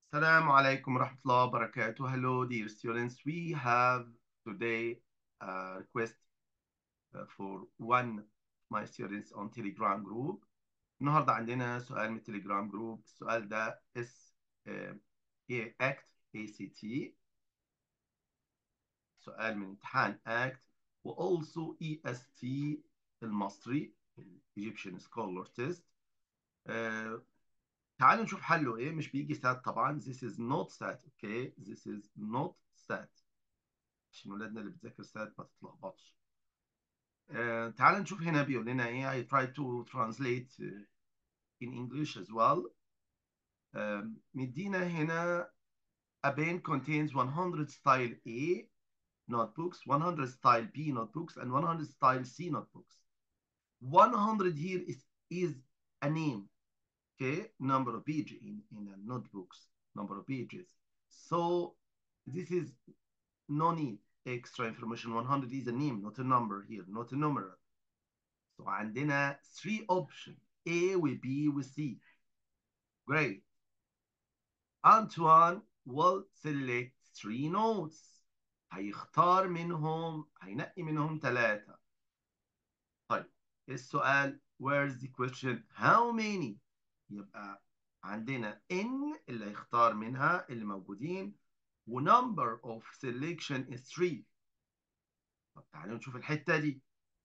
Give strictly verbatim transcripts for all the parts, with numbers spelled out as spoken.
Assalamu alaikum warahmatullahi wabarakatuh. Hello, dear students. We have today a request uh, for one of my students on Telegram group. النهارده عندنا سؤال من التليجرام جروب. السؤال ده اس اي اكت اي سي تي، سؤال من امتحان اكت، و also اي اس تي المصري Egyptian Scholar Test. آه، تعالوا نشوف حله ايه. مش بيجي سات طبعا. This is not sat. Okay, this is not sat عشان ولادنا اللي بتذاكر سات ما تتلخبطش. آه تعال نشوف هنا بيقول لنا ايه. I try to translate uh, in English as well. آه مدينا هنا a pen contains one hundred style A notebooks, one hundred style B notebooks, and one hundred style C notebooks. one hundred here is is a name, okay, number of pages in in a notebooks, number of pages. So this is no need extra information. one hundred is a name, not a number here, not a numeral. So عندنا three options A و B و C. Great. Antoine will select three notes. هيختار منهم، هينقي منهم ثلاثة. طيب السؤال where's the question how many؟ يبقى عندنا N اللي هيختار منها اللي موجودين، و number of selection is three. طب تعالوا نشوف الحتة دي.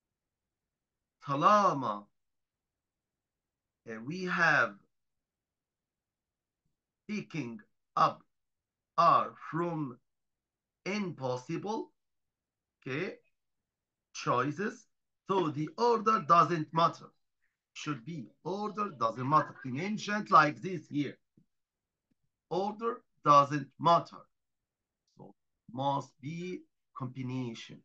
طالما we have picking up are from impossible, okay, choices, so the order doesn't matter. Should be order doesn't matter. In ancient like this here, order doesn't matter. So must be combination.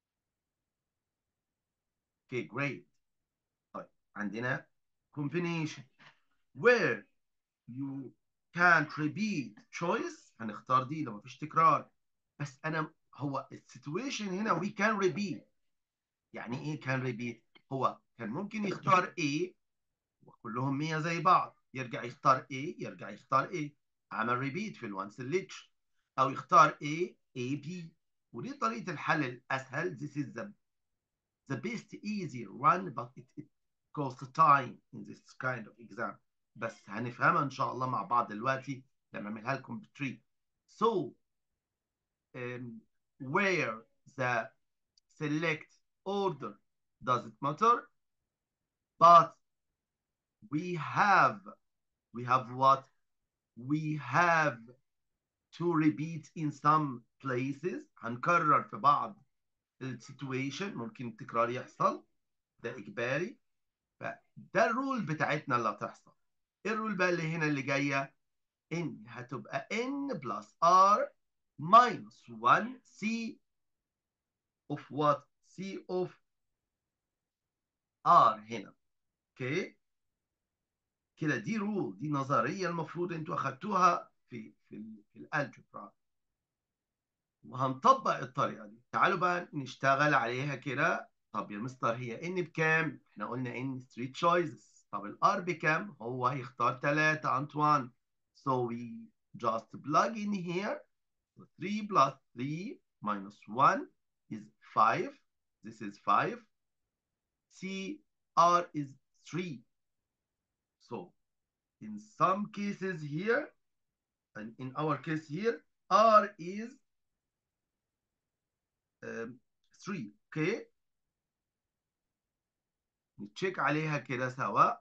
Okay, great. طيب عندنا combination where you can't repeat choice. هنختار دي لو مفيش تكرار. بس انا هو السيتويشن هنا we can repeat. يعني ايه can repeat؟ هو كان ممكن يختار A وكلهم مية زي بعض، يرجع يختار A، يرجع يختار A، عمل ريبيت في الوان سelection. او يختار A A B، ودي طريقة الحل الاسهل. This is the the best easier one but it, it costs time in this kind of exam. بس هنفهمها ان شاء الله مع بعض دلوقتي لما اعملها لكم بالتري. So um, where the select order doesn't matter, but we have we have what we have to repeat in some places. هنكرر في بعض السيتويشن، ممكن التكرار يحصل، ده اجباري. فده الرول بتاعتنا اللي هتحصل. ايه الرول بقى اللي هنا اللي جايه؟ ان هتبقى n plus r minus one c of what c of r هنا. اوكي كده دي رول، دي نظريه المفروض انتوا اخدتوها في في في الالجبرا، وهنطبق الطريقه دي. تعالوا بقى نشتغل عليها كده. طب يا مستر هي ان بكام؟ احنا قلنا ان three choices. طب الار بكام؟ هو هيختار ثلاثة انطوان. So we just plug in here. So three plus three minus one is five. This is five. C R is three. So in some cases here, and in our case here, R is um, three. Okay. نتشيك عليها كده سوا.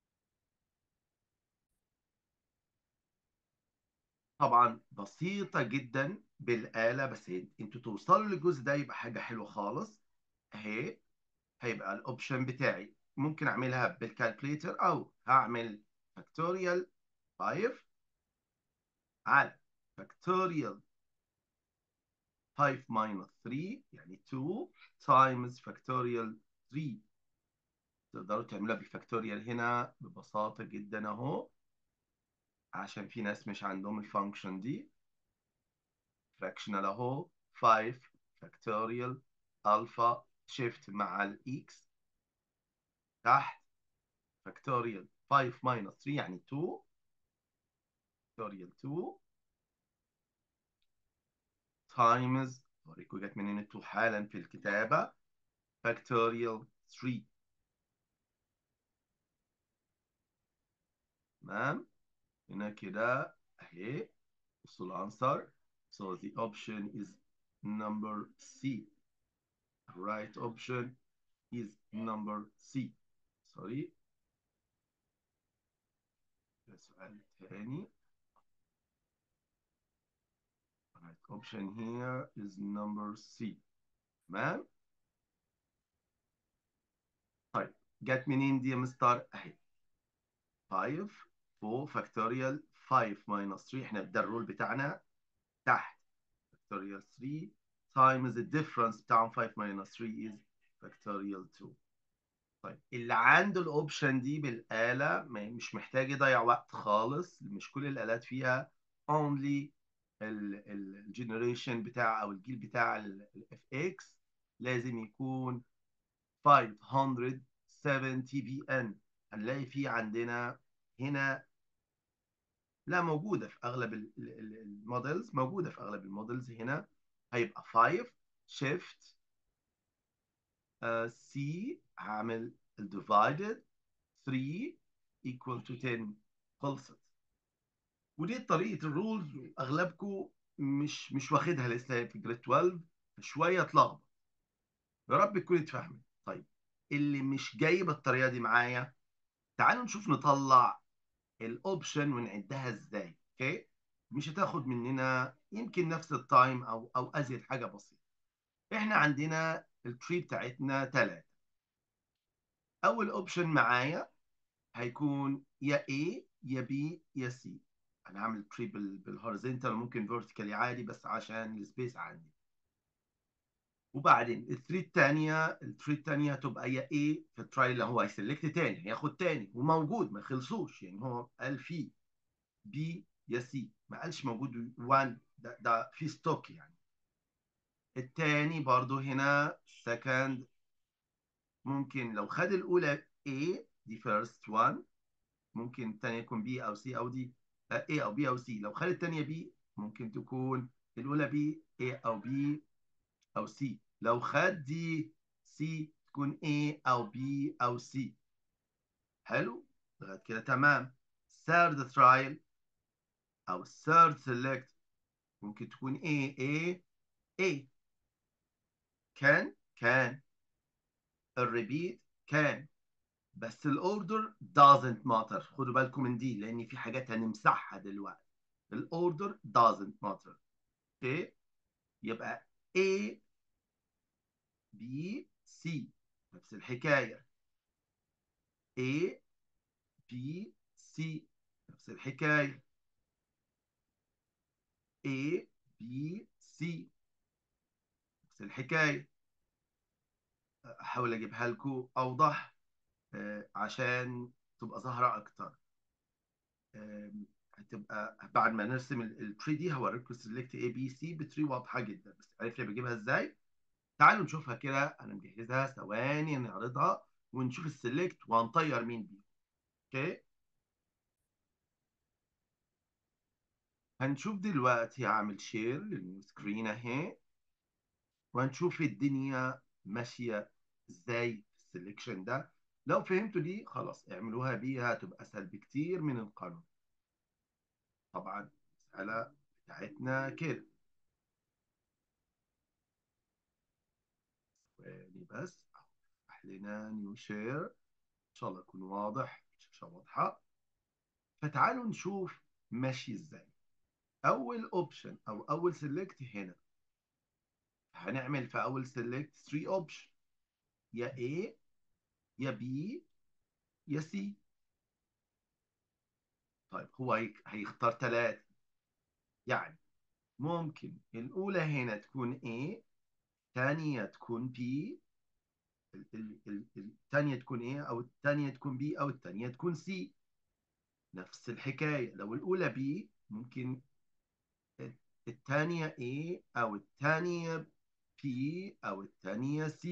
طبعا بسيطة جدا بالآلة، بس انتوا توصلوا للجزء ده يبقى حاجة حلوة خالص. اهي هيبقى الاوبشن بتاعي ممكن اعملها بالكالكوليتر او هعمل فاكتوريال خمسة على فاكتوريال خمسة minus ثلاثة يعني اتنين times فاكتوريال ثلاثة. تقدروا تعملوها بفاكتوريال هنا ببساطة جدا اهو، عشان في ناس مش عندهم الفانكشن دي. فراكشنال اهو خمسة فاكتوريال الفا شيفت مع الاكس تحت فاكتوريال خمسة minus ثلاثة يعني اتنين فاكتوريال اتنين times أوريكم جت منين انتوا حالا في الكتابة factorial three. تمام. هنا كده اهي بصوا الانسر. So the option is number C. Right option is number C. Sorry. ده سؤال تاني. Right option here is number C. تمام. طيب جت منين دي يا مستر؟ اهي five فوق factorial five minus three. احنا ده الرول بتاعنا تحت factorial three times the difference بتاعهم five minus three is factorial two. طيب اللي عنده الاوبشن دي بالآلة مش محتاج يضيع وقت خالص. مش كل الآلات فيها only الجنريشن بتاع او الجيل بتاع الاف اكس لازم يكون خمسمية وسبعين بي ان. هنلاقي في عندنا هنا لا موجودة في أغلب المودلز. موجودة في أغلب المودلز. هنا هيبقى خمسة شيفت سي هعمل divided three equal to ten. خلصت. ودي طريقة الرولز أغلبكم مش مش واخدها لسه في جريد اتناشر شوية اتلخبط. يا رب تكون اتفهمت. طيب اللي مش جاي بالطريقة دي معايا تعالوا نشوف نطلع الاوبشن ونعدها ازاي. اوكي. مش هتاخد مننا يمكن نفس التايم او او ازيد حاجه بسيطه. احنا عندنا التري بتاعتنا ثلاثه. اول اوبشن معايا هيكون يا A يا B يا C. انا هعمل تري بالهوريزونتال ممكن فيرتيكالي عادي بس عشان السبيس عندي. وبعدين الثري الثانيه الثري الثانيه هتبقى يا A في التراي اللي هو هيسلكت تاني هياخد تاني وموجود ما خلصوش يعني هو قال فيه بي يا سي ما قالش موجود واحد. ده, ده في ستوك يعني. التاني برضو هنا second ممكن لو خد الأولى A دي first one ممكن التانية يكون B أو C أو D. A أو B أو C. لو خد التانية B ممكن تكون الأولى B A أو B أو C. لو خد دي C تكون A أو B أو C. حلو لغاية كده تمام. third trial أو third select ممكن تكون A A A. كان كان الريبيت كان بس الاوردر doesn't matter. خدوا بالكم من دي لان في حاجات هنمسحها دلوقتي. الاوردر doesn't matter. اوكي. يبقى A B C نفس الحكاية. A B C نفس الحكاية. A B C نفس الحكاية. احاول اجيبها لكم اوضح آه، عشان تبقى ظاهرة اكتر. هتبقى بعد ما نرسم التري دي هوريكم سيلكت اي بي سي بتري واضحه جدا. بس عرفت بجيبها ازاي؟ تعالوا نشوفها كده. انا مجهزها ثواني نعرضها ونشوف السيلكت وهنطير مين بيه. اوكي. هنشوف دلوقتي هعمل شير للنيو سكرين اهي وهنشوف الدنيا ماشيه ازاي في السلكشن ده. لو فهمتوا دي خلاص اعملوها بيها هتبقى اسهل بكتير من القانون. طبعا المساله بتاعتنا كده. ثواني بس افتح لنا نيو شير ان شاء الله يكون واضح الشاشه واضحه. فتعالوا نشوف ماشي ازاي. اول اوبشن او اول سيلكت هنا هنعمل في اول سيلكت ثري اوبشن يا A يا B يا C. طيب هو هيختار ثلاثه يعني ممكن الاولى هنا تكون A الثانيه تكون B الثانيه تكون A او الثانيه تكون B او الثانيه تكون C. نفس الحكايه لو الاولى B ممكن الثانية A أو الثانية P أو الثانية C.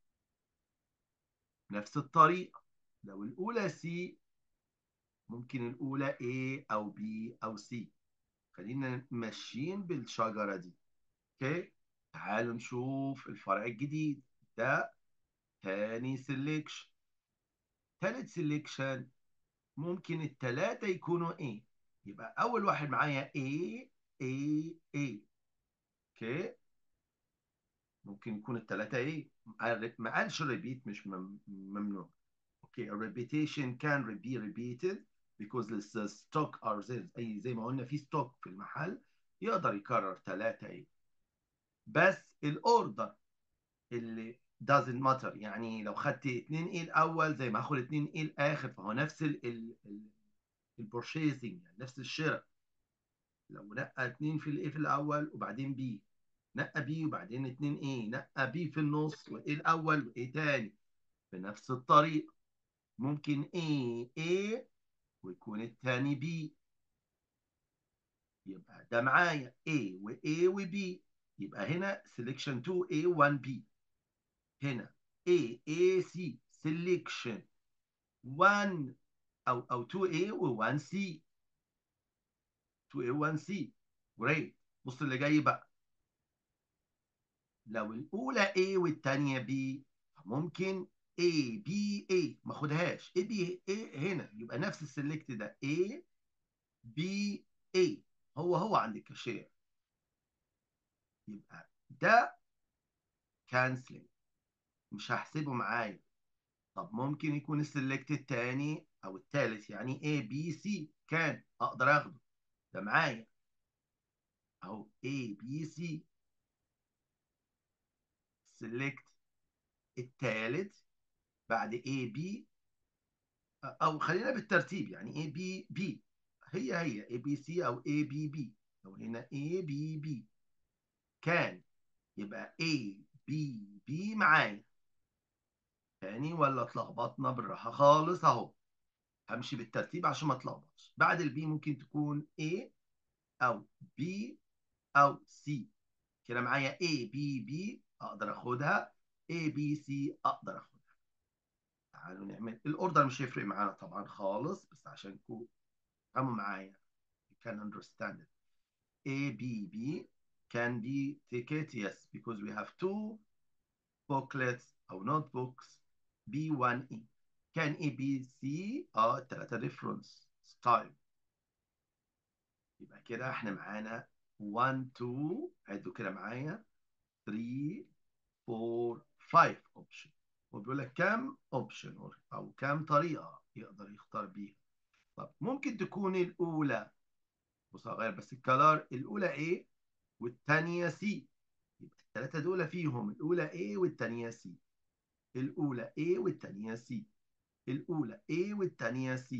نفس الطريقة لو الأولى C ممكن الأولى A أو B أو C. خلينا ماشيين بالشجرة دي. اوكي، تعالوا نشوف الفرع الجديد ده. تاني سيلكشن. تالت سيلكشن ممكن التلاتة يكونوا ايه. يبقى اول واحد معايا ايه ايه ايه. اوكي، ممكن يكون التلاتة ايه. ما قالش ريبيت، مش مم- ممنوع. اوكي، a repetition can be repeated because the stock are there. اي زي ما قلنا في ستوك في المحل يقدر يكرر ثلاثة ايه. بس الاوردر اللي doesn't matter، يعني لو خدت اتنين ايه الاول زي ما هاخد اتنين ايه الاخر، فهو نفس البورشيزنج، يعني نفس الشراء. لو نقى اتنين في الايه في الاول وبعدين بي، نقى بي وبعدين اتنين ايه، نقى بي في النص وايه الاول وايه تاني، بنفس الطريقه. ممكن ايه ايه ويكون التاني بي. يبقى ده معايا A و A و B. يبقى هنا selection اتنين A واحد B. هنا A A C selection واحد او او اتنين A و واحد C. اتنين A و واحد C. great. بص اللي جاي بقى. لو الاولى A والثانيه B ممكن A B A ما اخدهاش. A B A هنا يبقى نفس السلكت ده A B A. هو هو عند الكاشير. يبقى ده كانسلنج، مش هحسبه معايا. طب ممكن يكون السلكت الثاني او الثالث، يعني A B C كان اقدر اخده. ده معايا اهو A B C. سلكت الثالث بعد A B، او خلينا بالترتيب يعني A B B. هي هي A B C او A B B. لو هنا A B B كان يبقى A B B معايا تاني، ولا اتلخبطنا؟ بالراحه خالص اهو. همشي بالترتيب عشان ما اتلخبطش. بعد البي ممكن تكون A او B او C. كده معايا A B B اقدر اخدها، A B C اقدر اخدها. تعالوا نعمل الاوردر، مش هيفرق معانا طبعا خالص، بس عشان تفهموا معايا you can understand it. A B B can be ticket, yes, because we have two booklets او notebooks B one E. كان A B C اه ثلاثة difference style. يبقى كده احنا معانا واحد اتنين، عدوا كده معايا تلاتة اربعة خمسة اوبشن. وبيقول لك كام اوبشن او كام طريقه يقدر يختار بيها. طب ممكن تكون الاولى، بص هغير بس الكلار، الاولى A والثانيه C. يبقى الثلاثه دول فيهم الاولى A والثانيه C. الاولى A والثانيه C. الاولى A والثانيه C.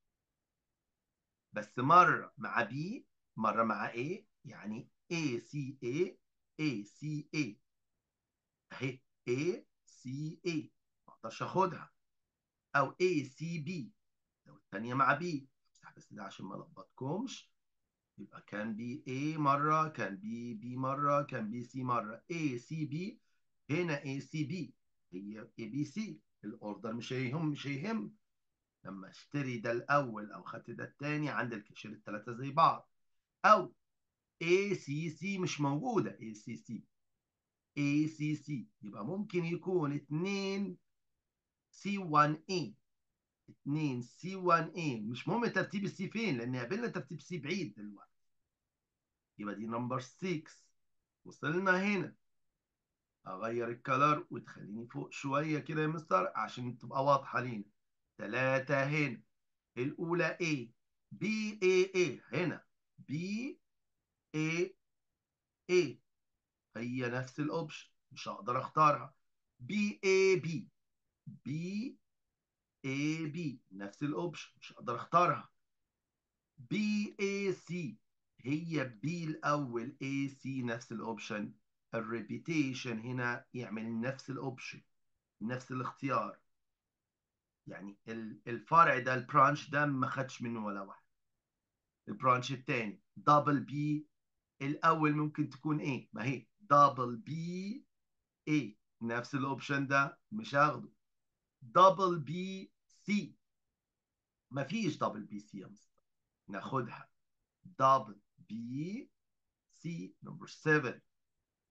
بس مره مع B مره مع A، يعني A C A A C A اهي A C A ما اقدرش اخدها. او A C B لو الثانيه مع B. امسح بس ده عشان ما الخبطكمش. يبقى كان بي A مره، كان بي B مره، كان بي C مره. A C B هنا A C B هي A B C. الاوردر مش هيهم مش هيهم لما اشتري ده الاول او خدت ده الثاني عند الكاشير الثلاثه زي بعض. او A C C مش موجوده A C C A C C. يبقى ممكن يكون اتنين سي واحد A. اتنين سي واحد A مش مهم ترتيب السي فين، لان قابلنا ترتيب سي بعيد دلوقتي. يبقى دي نمبر ستة. وصلنا هنا. اغير الكلر وتخليني فوق شويه كده يا مستر عشان تبقى واضحه لينا. ثلاثة هنا. الاولى A B A A هنا B A A هي نفس الاوبشن، مش هقدر اختارها. B A B B A B نفس الاوبشن، مش هقدر اختارها. B A C هي B الاول A C نفس الاوبشن. الريبيتيشن هنا يعمل نفس الاوبشن، نفس الاختيار. يعني الفرع ده البرانش ده ما خدش منه ولا واحد. البرانش الثاني دبل بي الاول ممكن تكون ايه، ما هي دبل بي ايه نفس الاوبشن ده مش هاخده. دبل بي سي ما فيش دبل بي سي يا مستر، ناخدها دبل بي سي نمبر سبعة.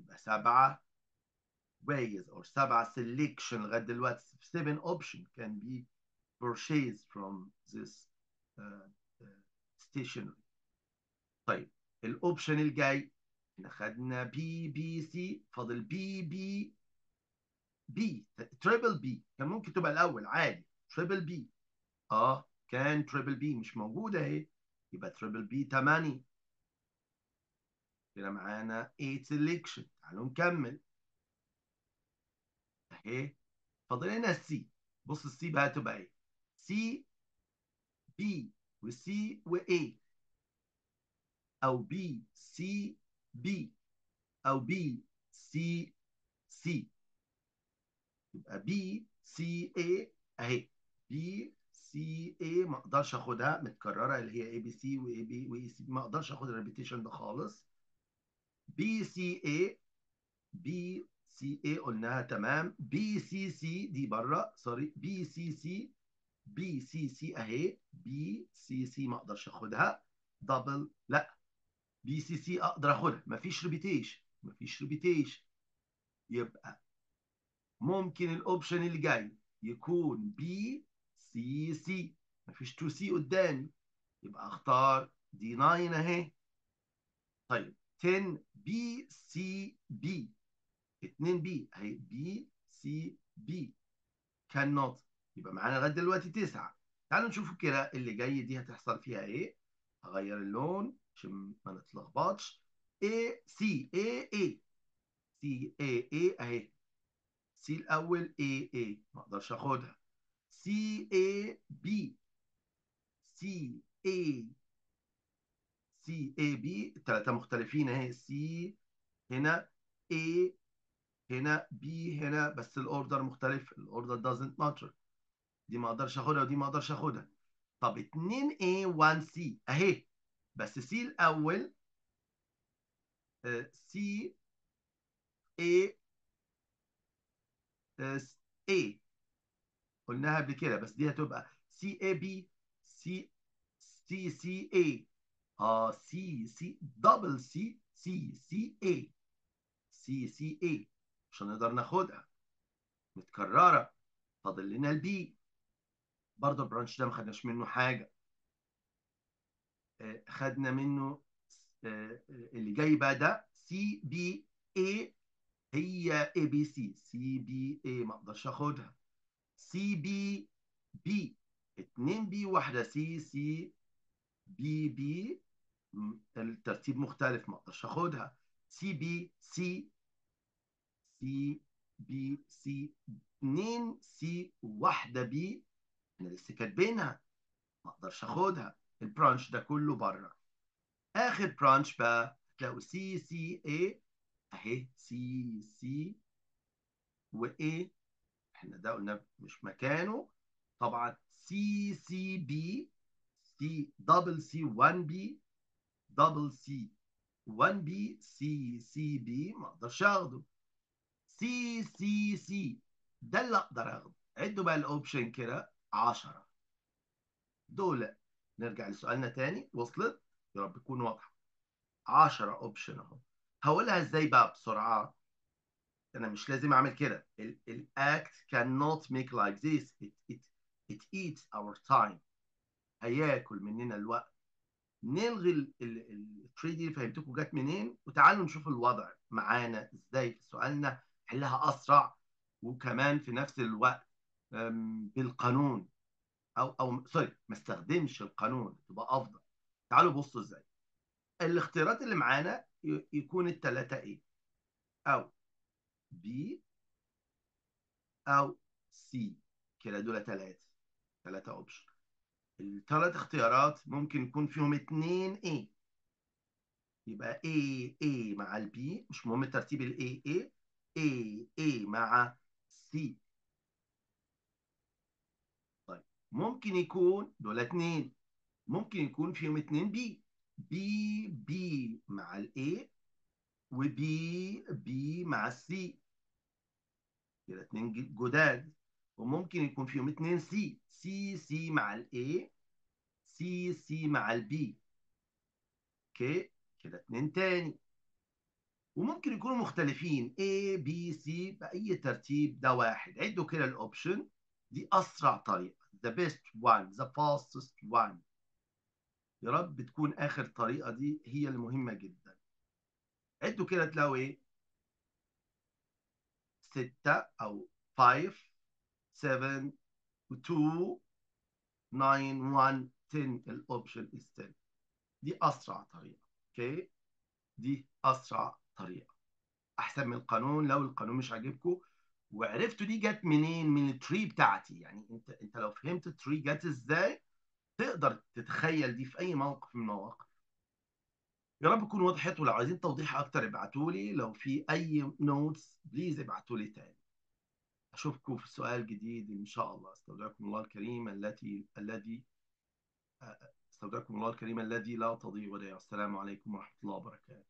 يبقى سبعة ways or سبعة selection لغاية دلوقتي. seven option can be purchased from this uh, uh, stationery. طيب الاوبشن الجاي احنا خدنا بي بي سي، فاضل بي بي بي تريبل بي. كان ممكن تبقى الاول عادي تريبل بي. اه كان تريبل بي مش موجوده اهي، يبقى تريبل بي تمانية. كده معانا تمانية سelection. تعالوا نكمل اهي. فاضل لنا السي. بص السي بقى تبقى ايه؟ سي بي وسي واي، او بي سي بي، او بي سي سي. يبقى بي سي اي اهي. بي سي اي ما اقدرش اخدها متكرره اللي هي اي بي سي واي بي واي سي، ما اقدرش اخد الريبيتيشن ده خالص. بي سي اي، بي سي اي قلناها تمام. بي سي سي دي بره، سوري. بي سي سي، بي سي سي اهي. بي سي سي ما اقدرش اخدها دبل، لا. بي سي سي اقدر اخدها، مفيش ريبيتيشن، مفيش ريبيتيشن. يبقى ممكن الاوبشن اللي جاي يكون بي سي سي، مفيش تو سي قدامي، يبقى اختار دي تسعة اهي. طيب عشرة بي سي بي، اتنين بي اهي. بي سي بي كان نوت، يبقى معانا لغايه دلوقتي تسعة. تعالوا نشوف كده اللي جاي دي هتحصل فيها ايه. هغير اللون عشان ما نتلخبطش. اي سي اي اي، سي اي اي اهي. سي الاول اي اي ما اقدرش اخدها. سي اي بي، سي اي، سي اي بي الثلاثه مختلفين اهي. سي هنا، اي هنا، بي هنا، بس الاوردر مختلف. الاوردر doesn't matter. دي ما اقدرش اخدها ودي ما اقدرش اخدها. طب اتنين اي واحد سي اهي، بس سي الاول. سي اي اي قلناها قبل كده، بس دي هتبقى سي اي بي، سي سي سي اي. اه سي سي دبل سي سي سي اي، سي سي اي عشان نقدر ناخدها متكرره. فاضل لنا البي. برضه البرانش ده ما خدناش منه حاجه. آه خدنا منه آه اللي جاي بقى ده سي بي اي. هي اي بي سي، سي بي اي ما اقدرش اخدها. سي بي بي، اتنين بي واحده سي. سي بي بي الترتيب مختلف ما اقدرش اخدها. سي بي سي، سي بي سي، اتنين سي واحده بي احنا لسه كاتبينها ما اقدرش اخدها. البرانش ده كله بره. اخر برانش بقى هتلاقوا سي سي اي اهي. سي سي واي احنا ده قلنا مش مكانه طبعا. سي سي بي، سي دبل سي واحد بي، دبل سي واحد بي، سي سي بي ما اقدرش اخده. سي سي سي ده اللي اقدر اخده. عدوا بقى الاوبشن كده عشرة دول. نرجع لسؤالنا تاني. وصلت؟ يا رب تكون واضحه. عشرة اوبشن اهو. هقولها ازاي بقى بسرعه؟ انا مش لازم اعمل كده. الاكت cannot make like this. it, it, it eats our time. هياكل مننا الوقت. نلغي الثري دي اللي فهمتكم جت منين، وتعالوا نشوف الوضع معانا ازاي في سؤالنا. حلها اسرع وكمان في نفس الوقت بالقانون، او او سوري ما استخدمش القانون تبقى افضل. تعالوا بصوا ازاي. الاختيارات اللي معانا يكون الثلاثه ايه، او بي، او سي. كده دول ثلاثه، ثلاثه اوبشن. الثلاث اختيارات ممكن يكون فيهم اتنين ايه. يبقى A A مع البي، مش مهم ترتيب ال A A. A A مع C. طيب ممكن يكون دول اتنين، ممكن يكون فيهم اتنين B. B B مع ال A، و B B مع ال C. كده اتنين جداد. وممكن يكون فيهم اتنين C. C C مع ال A، C C مع ال B. اوكي كده اتنين تاني. وممكن يكونوا مختلفين A B C بأي ترتيب، ده واحد. عدوا كده الأوبشن. دي أسرع طريقة. the best one the fastest one. يا رب تكون آخر طريقة دي هي المهمة جدا. عدوا كده تلاقوا إيه؟ ستة أو خمسة سبعة اتنين تسعة واحد عشرة. الأوبشن is عشرة. دي أسرع طريقة. أوكي؟ دي أسرع طريقة. احسن من القانون. لو القانون مش عاجبكم وعرفتوا دي جت منين، من التري بتاعتي، يعني انت انت لو فهمت التري جت ازاي تقدر تتخيل دي في اي موقف من المواقف. يا رب تكون وضحت، ولو عايزين توضيح اكتر ابعتوا لي، لو في اي نوتس بليز ابعتوا لي تاني. اشوفكم في سؤال جديد ان شاء الله. استودعكم الله الكريم التي الذي استودعكم الله الكريم الذي لا تضيع ودائعه. السلام عليكم ورحمة الله وبركاته.